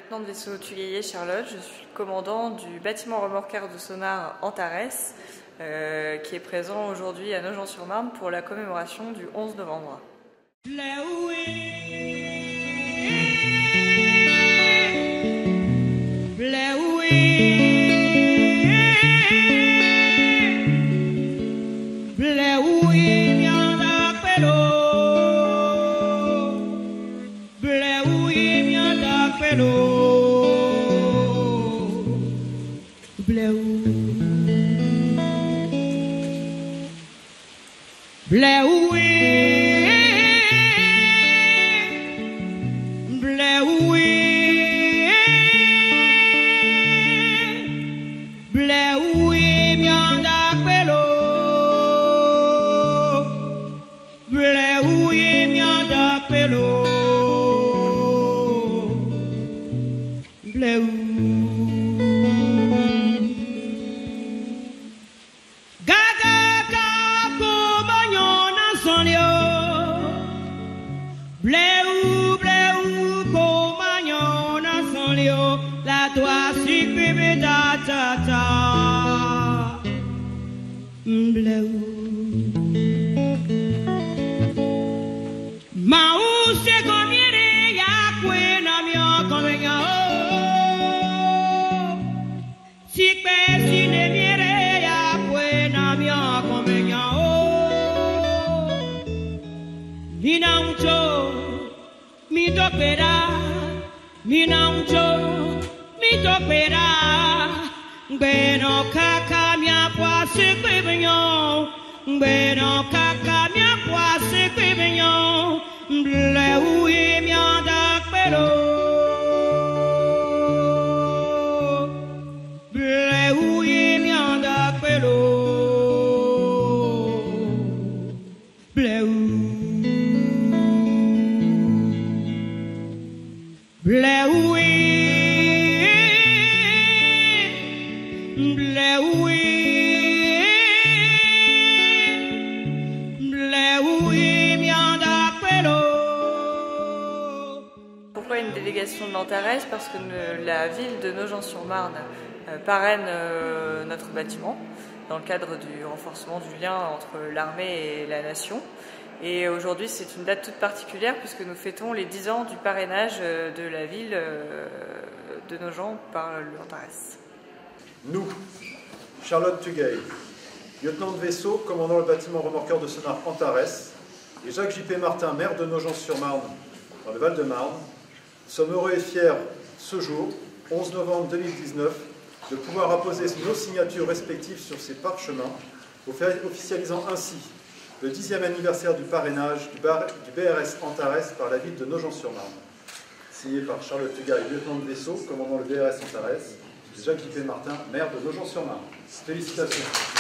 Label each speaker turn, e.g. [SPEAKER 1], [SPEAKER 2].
[SPEAKER 1] lieutenant de vaisseau Tugayer Charlotte, je suis commandant du bâtiment remorqueur de sonar Antares, qui est présent aujourd'hui à Nogent-sur-Marne pour la commémoration du 11 novembre. Pourquoi une délégation de l'Antares? Parce que la ville de Nogent-sur-Marne parraine notre bâtiment dans le cadre du renforcement du lien entre l'armée et la nation. Et aujourd'hui, c'est une date toute particulière puisque nous fêtons les 10 ans du parrainage de la ville de Nogent par l'Antares.
[SPEAKER 2] Nous, Charlotte Tugayer, lieutenant de vaisseau, commandant le bâtiment remorqueur de sonar Antares, et Jacques J.P. Martin, maire de Nogent-sur-Marne, dans le Val-de-Marne, sommes heureux et fiers ce jour, 11 novembre 2019, de pouvoir apposer nos signatures respectives sur ces parchemins, officialisant ainsi le 10e anniversaire du parrainage du BRS Antares par la ville de Nogent-sur-Marne. Signé par Charlotte Tugayer, lieutenant de vaisseau, commandant le BRS Antares, et Jacques J.P. Martin, maire de Nogent-sur-Marne. Félicitations.